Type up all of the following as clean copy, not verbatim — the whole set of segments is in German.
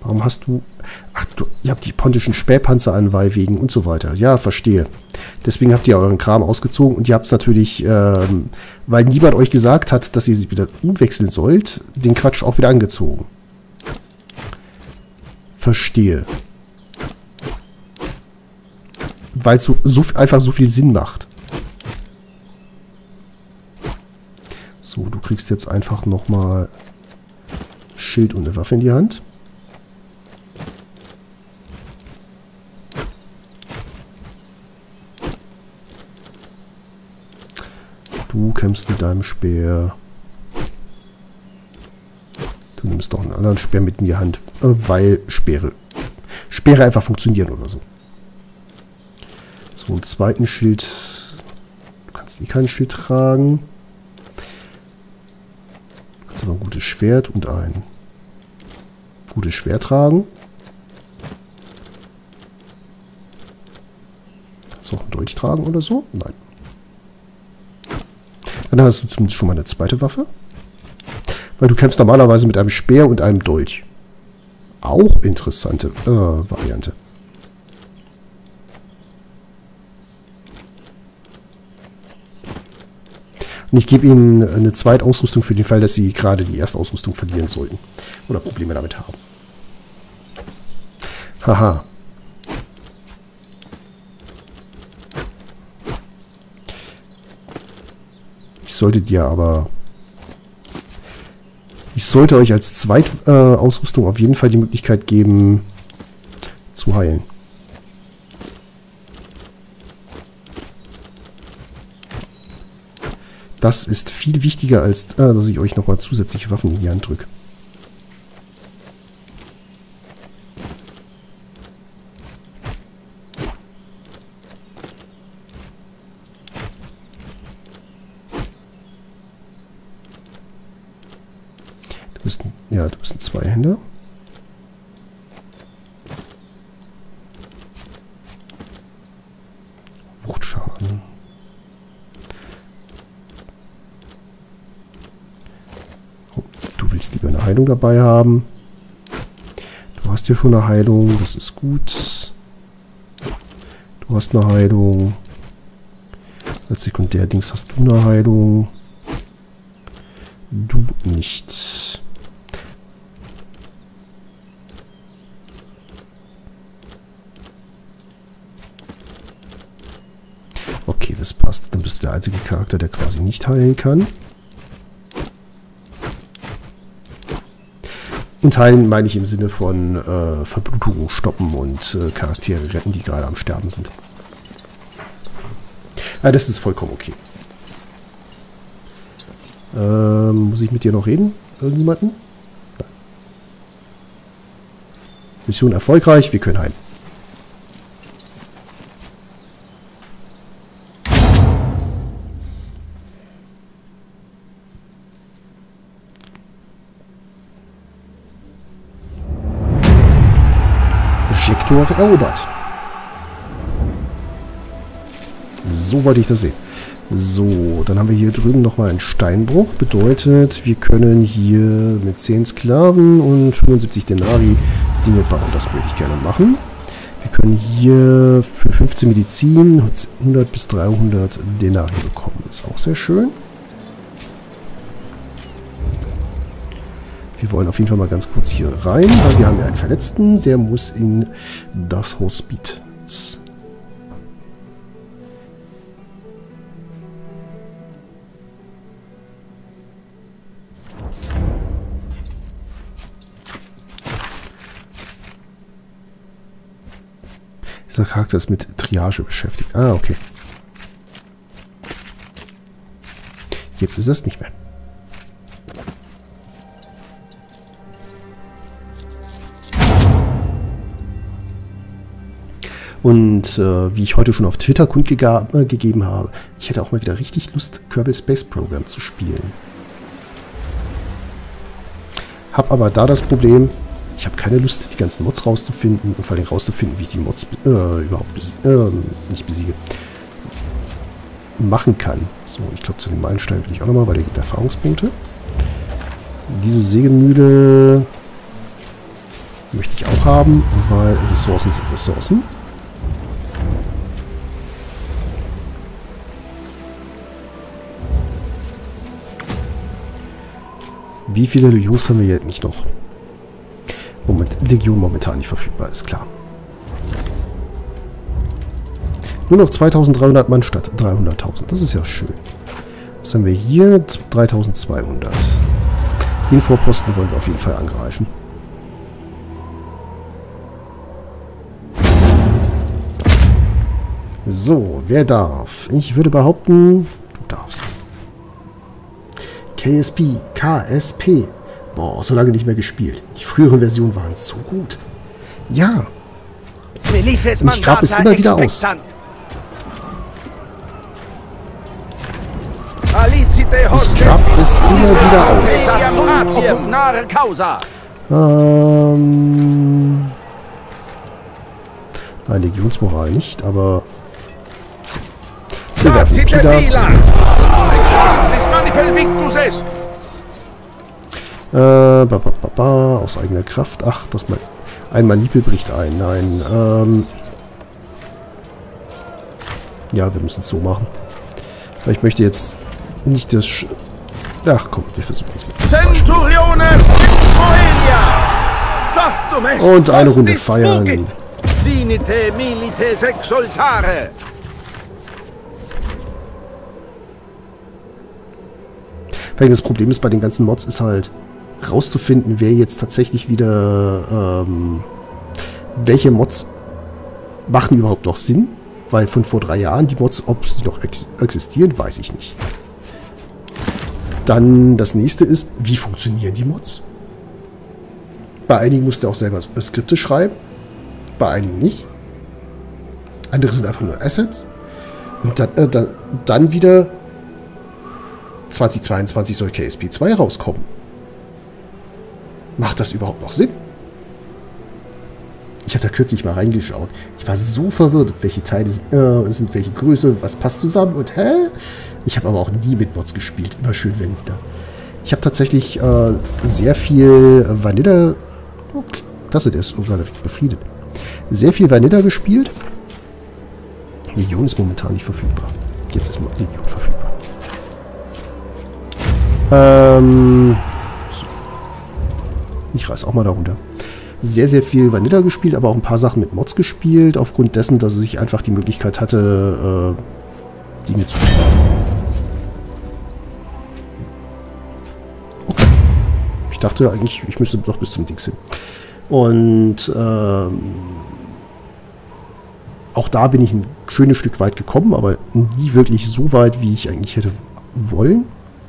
Warum hast du... Ach, ihr habt die pontischen Spähpanzer an wegen und so weiter. Ja, verstehe. Deswegen habt ihr euren Kram ausgezogen und ihr habt es natürlich, weil niemand euch gesagt hat, dass ihr sie wieder umwechseln sollt, den Quatsch auch wieder angezogen. Verstehe. Weil es einfach so viel Sinn macht. So, du kriegst jetzt einfach nochmal Schild und eine Waffe in die Hand. Du kämpfst mit deinem Speer. Du nimmst doch einen anderen Speer mit in die Hand, weil Speere einfach funktionieren oder so. So, einen zweiten Schild. Du kannst kein Schild tragen. Du kannst aber ein gutes Schwert und ein gutes Schwert tragen. Kannst du auch einen Dolch tragen oder so? Nein. Dann hast du zumindest schon mal eine zweite Waffe. Weil du kämpfst normalerweise mit einem Speer und einem Dolch. Auch interessante Variante. Und ich gebe ihnen eine Zweitausrüstung für den Fall, dass sie gerade die Erstausrüstung verlieren sollten. Oder Probleme damit haben. Haha. Ich sollte euch als Zweitausrüstung auf jeden Fall die Möglichkeit geben, zu heilen. Das ist viel wichtiger, als dass ich euch nochmal zusätzliche Waffen in die Hand drücke. Du bist ein Zweihänder. Wuchtschaden. Oh, du willst lieber eine Heilung dabei haben. Du hast hier schon eine Heilung, das ist gut. Du hast eine Heilung. Als Sekundärdings hast du eine Heilung. Du nicht. Okay, das passt. Dann bist du der einzige Charakter, der quasi nicht heilen kann. Und heilen meine ich im Sinne von Verblutungen stoppen und Charaktere retten, die gerade am Sterben sind. Ja, das ist vollkommen okay. Muss ich mit dir noch reden? Irgendjemanden? Nein. Mission erfolgreich, wir können heilen. Sektor erobert. So wollte ich das sehen. So, dann haben wir hier drüben nochmal einen Steinbruch. Bedeutet, wir können hier mit 10 Sklaven und 75 Denari Dinge bauen. Das würde ich gerne machen. Wir können hier für 15 Medizin 100 bis 300 Denari bekommen. Ist auch sehr schön. Wir wollen auf jeden Fall mal ganz kurz hier rein, weil wir haben ja einen Verletzten. Der muss in das Hospiz. Dieser Charakter ist mit Triage beschäftigt. Ah, okay. Jetzt ist es nicht mehr. Und wie ich heute schon auf Twitter kundgegeben habe, ich hätte auch mal wieder richtig Lust, Kerbal Space Program zu spielen. Hab aber da das Problem, ich habe keine Lust, die ganzen Mods rauszufinden und vor allem rauszufinden, wie ich die Mods überhaupt nicht besiege. Machen kann. So, ich glaube, zu den Meilensteinen will ich auch nochmal, weil der gibt Erfahrungspunkte. Diese Sägemühle Möchte ich auch haben, weil Ressourcen sind Ressourcen. Wie viele Jungs haben wir jetzt nicht noch? Legion momentan nicht verfügbar, ist klar. Nur noch 2300 Mann statt 300.000. Das ist ja schön. Was haben wir hier? 3200. Den Vorposten wollen wir auf jeden Fall angreifen. So, wer darf? Ich würde behaupten, du darfst. KSP. Boah, so lange nicht mehr gespielt. Die früheren Versionen waren so gut. Ja. Und ich grabe es immer wieder aus. Ich grabe es immer wieder aus. Legionsmoral nicht, aber... So. Wir werfen Pila. Aus eigener Kraft. Ach, das mal. Ein Manipel bricht ein. Nein. Ja, wir müssen es so machen. Weil ich möchte jetzt nicht das... Ach komm, wir versuchen es mit. Und eine Runde feiern. Weil das Problem ist bei den ganzen Mods ist halt rauszufinden, wer jetzt tatsächlich wieder welche Mods machen überhaupt noch Sinn, weil von vor 3 Jahren die Mods, ob sie noch existieren, weiß ich nicht. Dann das nächste ist, wie funktionieren die Mods? Bei einigen musst du auch selber Skripte schreiben, bei einigen nicht. Andere sind einfach nur Assets. Und dann wieder 2022 soll KSP 2 rauskommen. Macht das überhaupt noch Sinn? Ich habe da kürzlich mal reingeschaut. Ich war so verwirrt, welche Teile sind welche Größe, was passt zusammen und Ich habe aber auch nie mit Mods gespielt. Immer schön Vanilla. Ich habe tatsächlich sehr viel Vanilla... Oh, klasse, der ist sogar direkt befriedet. Sehr viel Vanilla gespielt. Legion ist momentan nicht verfügbar. Jetzt ist Legion verfügbar. So. Ich reiß auch mal darunter. Sehr, sehr viel Vanilla gespielt, aber auch ein paar Sachen mit Mods gespielt, aufgrund dessen, dass ich einfach die Möglichkeit hatte, Dinge zu machen. Okay. Ich dachte eigentlich, ich müsste noch bis zum Dings hin. Und auch da bin ich ein schönes Stück weit gekommen, aber nie wirklich so weit, wie ich eigentlich hätte wollen.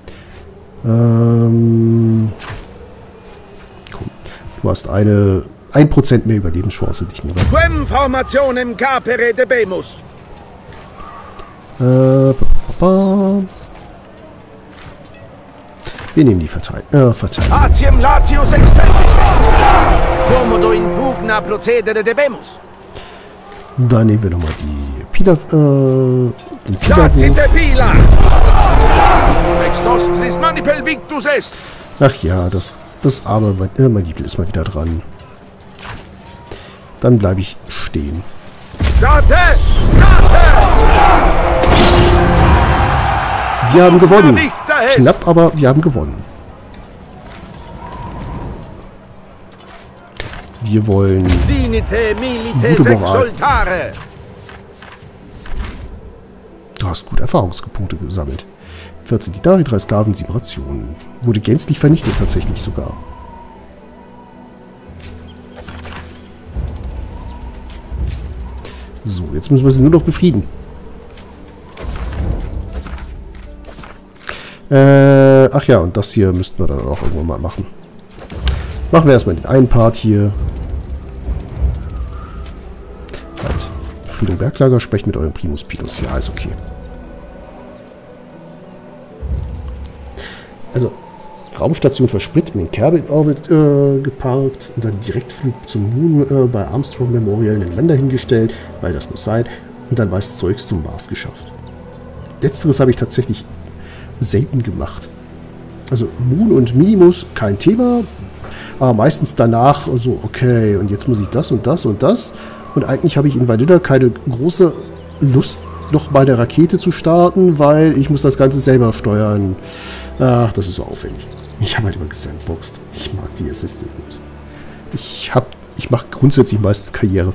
Komm, du hast 1% mehr Überlebenschance, dich nicht mehr. Wir nehmen die Verteidigung. Da nehmen wir nochmal die Pila, den Pila. Ach ja, das arme Manipel ist mal wieder dran. Dann bleibe ich stehen. Wir haben gewonnen. Knapp, aber wir haben gewonnen. Wir wollen gute Moral. Du hast gut Erfahrungspunkte gesammelt. 14 Dinari, 3 Sklaven, 7 Rationen. Wurde gänzlich vernichtet tatsächlich sogar. So, jetzt müssen wir sie nur noch befrieden. Ach ja, und das hier müssten wir dann auch irgendwann mal machen. Machen wir erstmal den einen Part hier. Halt. Friedung Berglager, sprecht mit eurem Primus Pilus. Ja, ist okay. Also, Raumstation für Sprit in den Kerbin-Orbit geparkt und dann Direktflug zum Moon bei Armstrong Memorial in den Lander hingestellt, weil das muss sein, und dann weiß Zeugs zum Mars geschafft. Letzteres habe ich tatsächlich selten gemacht. Also Moon und Minimus, kein Thema. Aber meistens danach so, okay, und jetzt muss ich das und das und das. Und eigentlich habe ich in Vanilla keine große Lust, noch mal eine Rakete zu starten, weil ich muss das Ganze selber steuern. Ach, das ist so aufwendig. Ich habe halt immer gesandboxt. Ich mag die Assistant-Games. Ich mache grundsätzlich meistens Karriere.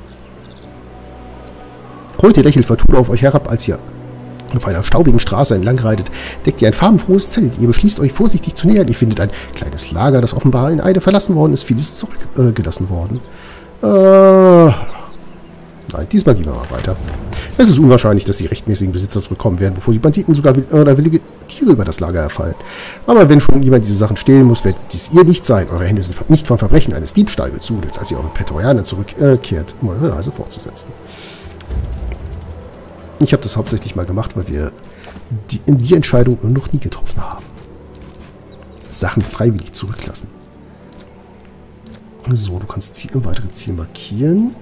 Heute lächelt Fortuna auf euch herab, als ihr auf einer staubigen Straße entlang reitet. Deckt ihr ein farbenfrohes Zelt. Ihr beschließt euch vorsichtig zu nähern. Ihr findet ein kleines Lager, das offenbar in Eile verlassen worden ist. Vieles zurückgelassen worden. Nein, diesmal gehen wir mal weiter. Es ist unwahrscheinlich, dass die rechtmäßigen Besitzer zurückkommen werden, bevor die Banditen sogar willige Tiere über das Lager erfallen. Aber wenn schon jemand diese Sachen stehlen muss, werdet dies ihr nicht sein. Eure Hände sind nicht vom Verbrechen eines Diebstahlbezudels, als ihr eure Prätorianer zurückkehrt, um eure Reise fortzusetzen. Ich habe das hauptsächlich mal gemacht, weil wir die Entscheidung noch nie getroffen haben. Sachen freiwillig zurücklassen. So, du kannst weitere Ziele markieren.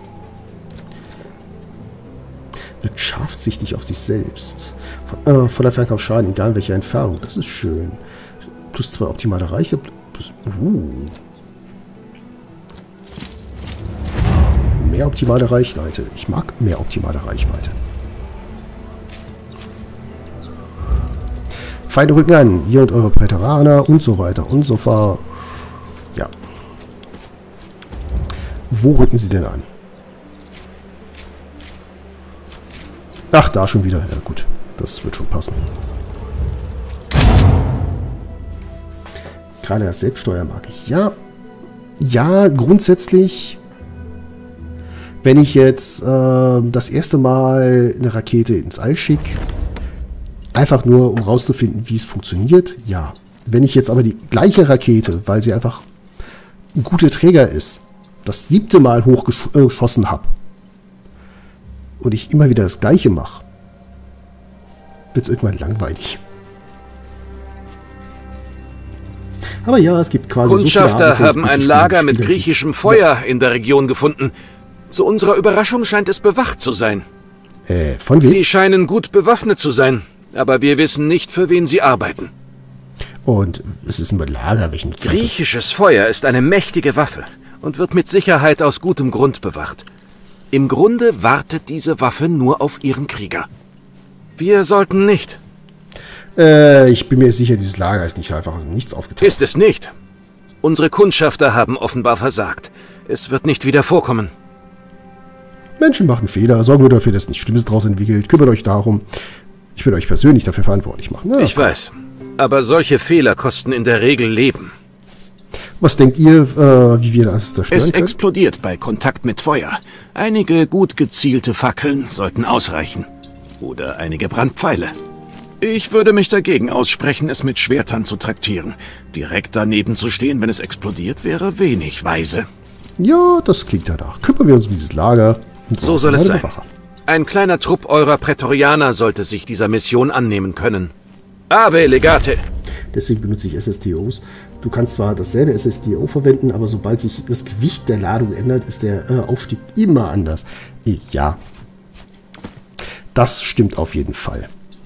Wirkt scharfsichtig auf sich selbst. Voller Fernkampfschaden, egal in welcher Entfernung. Das ist schön. Plus 2 optimale Reichweite. Mehr optimale Reichweite. Ich mag mehr optimale Reichweite. Feinde rücken an. Ihr und eure Prätorianer und so weiter und so fort. Ja. Wo rücken sie denn an? Ach, da schon wieder. Ja gut, das wird schon passen. Gerade das Selbststeuer mag ich. Ja, ja, grundsätzlich, wenn ich jetzt das erste Mal eine Rakete ins All schicke, einfach nur, um rauszufinden, wie es funktioniert, ja. Wenn ich jetzt aber die gleiche Rakete, weil sie einfach ein guter Träger ist, das 7. Mal hochgeschossen habe, und ich immer wieder das Gleiche mache, wird es irgendwann langweilig. Aber ja, es gibt quasi Kundschafter haben ein Lager mit griechischem Feuer in der Region gefunden. Zu unserer Überraschung scheint es bewacht zu sein. Von wem? Sie scheinen gut bewaffnet zu sein, aber wir wissen nicht, für wen sie arbeiten. Und es ist ein Lager, welchen Griechisches Feuer ist eine mächtige Waffe und wird mit Sicherheit aus gutem Grund bewacht. Im Grunde wartet diese Waffe nur auf ihren Krieger. Wir sollten nicht. Ich bin mir sicher, dieses Lager ist nicht einfach nichts aufgetaucht. Ist es nicht. Unsere Kundschafter haben offenbar versagt. Es wird nicht wieder vorkommen. Menschen machen Fehler. Sorgen wir dafür, dass nichts Schlimmes daraus entwickelt. Kümmert euch darum. Ich will euch persönlich dafür verantwortlich machen. Ja, ich weiß. Aber solche Fehler kosten in der Regel Leben. Was denkt ihr, wie wir das zerstören können? Es explodiert bei Kontakt mit Feuer. Einige gut gezielte Fackeln sollten ausreichen. Oder einige Brandpfeile. Ich würde mich dagegen aussprechen, es mit Schwertern zu traktieren. Direkt daneben zu stehen, wenn es explodiert, wäre wenig weise. Ja, das klingt danach. Kümmern wir uns um dieses Lager. So soll es sein. Ein kleiner Trupp eurer Prätorianer sollte sich dieser Mission annehmen können. Ave Legate! Deswegen benutze ich SSTOs. Du kannst zwar dasselbe SSTO verwenden, aber sobald sich das Gewicht der Ladung ändert, ist der Aufstieg immer anders. Ja. Das stimmt auf jeden Fall.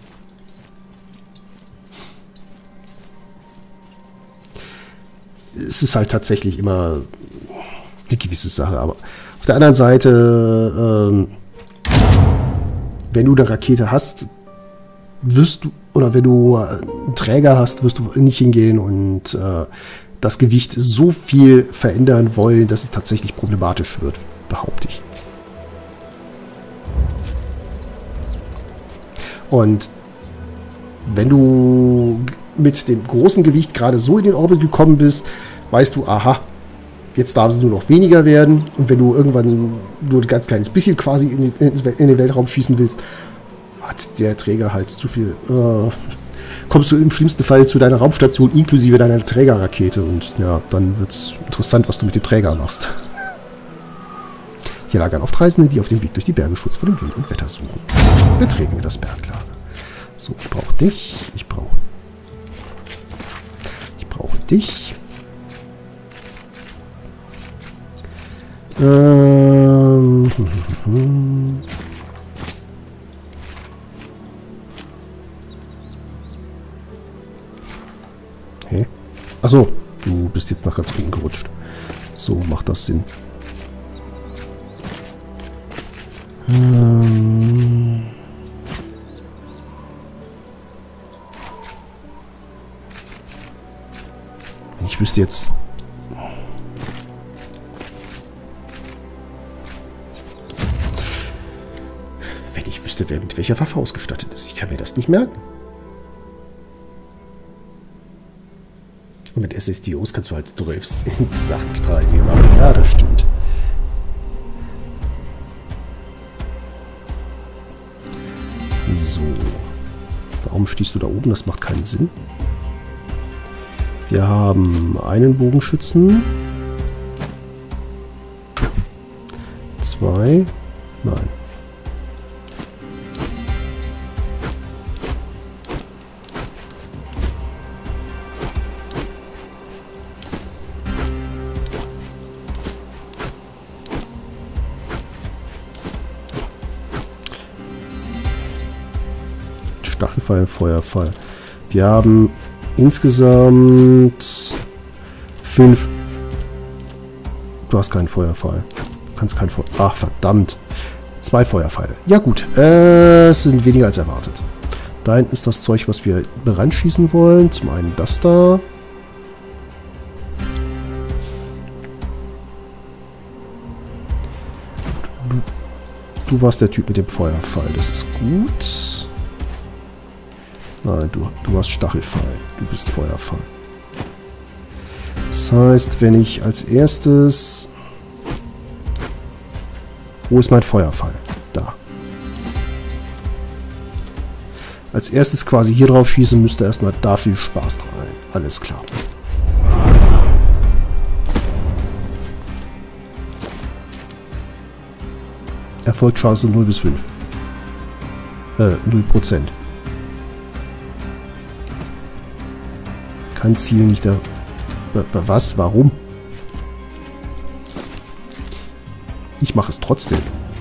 Es ist halt tatsächlich immer eine gewisse Sache, aber auf der anderen Seite, wenn du eine Rakete hast, wirst du, oder wenn du einen Träger hast, wirst du nicht hingehen und das Gewicht so viel verändern wollen, dass es tatsächlich problematisch wird, behaupte ich. Und wenn du mit dem großen Gewicht gerade so in den Orbit gekommen bist, weißt du, aha, jetzt darf es nur noch weniger werden. Und wenn du irgendwann nur ein ganz kleines bisschen quasi in den Weltraum schießen willst, hat der Träger halt zu viel. Kommst du im schlimmsten Fall zu deiner Raumstation inklusive deiner Trägerrakete. Und ja, dann wird es interessant, was du mit dem Träger machst. Hier lagern oft Reisende, die auf dem Weg durch die Berge Schutz vor dem Wind und Wetter suchen. Betreten wir das Berglager. So, ich brauche dich. Ich brauche dich. Hey. Achso, du bist jetzt nach ganz unten gerutscht. So, macht das Sinn. Ich wüsste jetzt... Wenn ich wüsste, wer mit welcher Waffe ausgestattet ist. Ich kann mir das nicht merken. Und mit SSDOs kannst du halt 12 Sachtgrade machen. Ja, das stimmt. So. Warum stehst du da oben? Das macht keinen Sinn. Wir haben einen Bogenschützen. 2. Nein. Stachelfall, Feuerfall. Wir haben insgesamt 5. Du hast keinen Feuerfall. Du kannst keinen Feuer... Ach, verdammt. 2 Feuerpfeile. Ja gut, es sind weniger als erwartet. Da hinten ist das Zeug, was wir beranschießen wollen. Zum einen das da. Du warst der Typ mit dem Feuerpfeil. Das ist gut. Nein, du hast Stachelpfeil. Du bist Feuerpfeil. Das heißt, wenn ich als erstes... Wo ist mein Feuerpfeil? Da. Als erstes quasi hier drauf schießen, müsste erstmal da viel Spaß rein. Alles klar. Erfolgschance 0 bis 5. 0%. Kann Ziel nicht da... Was? Warum? Ich mache es trotzdem.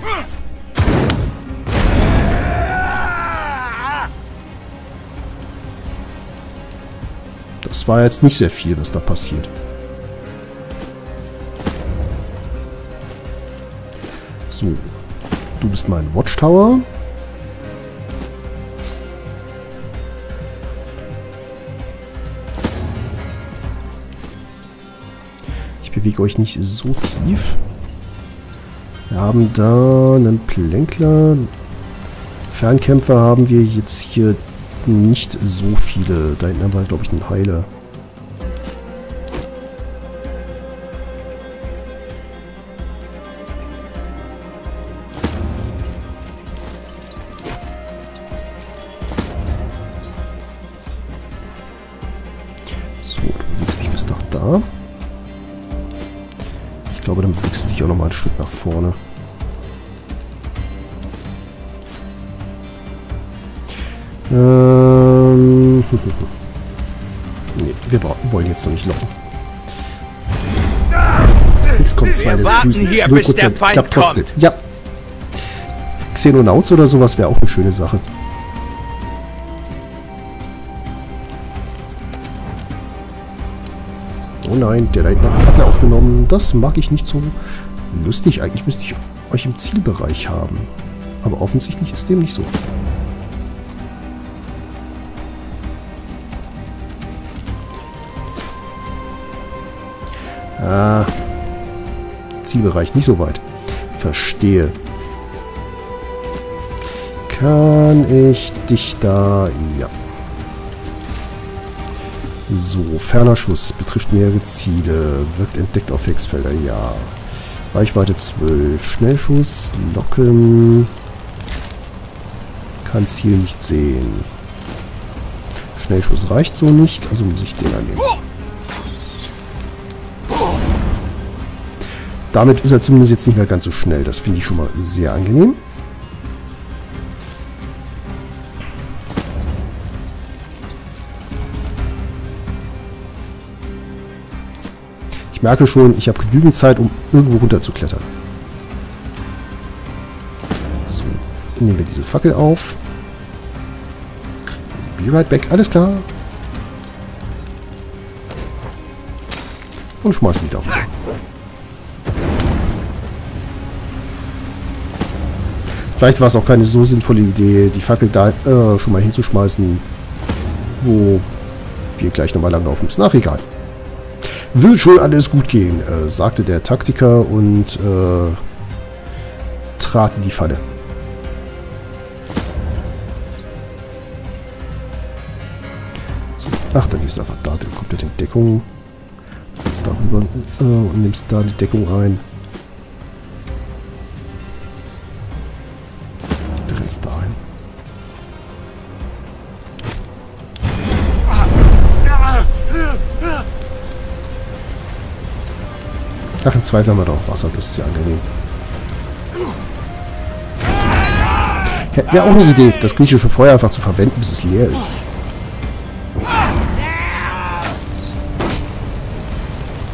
Das war jetzt nicht sehr viel, was da passiert. So. Du bist mein Watchtower. Ich bewege euch nicht so tief. Wir haben da einen Plänkler. Fernkämpfer haben wir jetzt hier nicht so viele. Da hinten haben wir, glaube ich, einen Heiler. So, du bewegst dich bis nach da. Ich glaube, dann bewegst du dich auch nochmal einen Schritt nach vorne. Nee, wir wollen jetzt noch nicht locken. Jetzt kommt 2 des Grüßen. 0%. Klappt trotzdem. Ja. Xenonauts oder sowas wäre auch eine schöne Sache. Oh nein, der da hinten hat eine Fackel aufgenommen. Das mag ich nicht so lustig. Eigentlich müsste ich euch im Zielbereich haben. Aber offensichtlich ist dem nicht so. Ah. Zielbereich nicht so weit. Verstehe. Kann ich dich da... Ja. So, ferner Schuss. Betrifft mehrere Ziele. Wirkt entdeckt auf Hexfelder. Ja. Reichweite 12. Schnellschuss. Locken. Kann Ziel nicht sehen. Schnellschuss reicht so nicht. Also muss ich den annehmen. Damit ist er zumindest jetzt nicht mehr ganz so schnell. Das finde ich schon mal sehr angenehm. Ich merke schon, ich habe genügend Zeit, um irgendwo runter zu klettern. So, nehmen wir diese Fackel auf. Be right back, alles klar. Und schmeißen die darüber. Vielleicht war es auch keine so sinnvolle Idee, die Fackel da schon mal hinzuschmeißen, wo wir gleich nochmal langlaufen müssen. Ach, egal. Wird schon alles gut gehen, sagte der Taktiker und trat in die Falle. So, ach, dann ist einfach da die komplette Deckung. Jetzt darüber und nimmst da die Deckung ein. Du rennst dahin. Ach, im Zweifel haben wir da auch Wasser, das ist ja angenehm. Wäre auch eine Idee, das griechische Feuer einfach zu verwenden, bis es leer ist.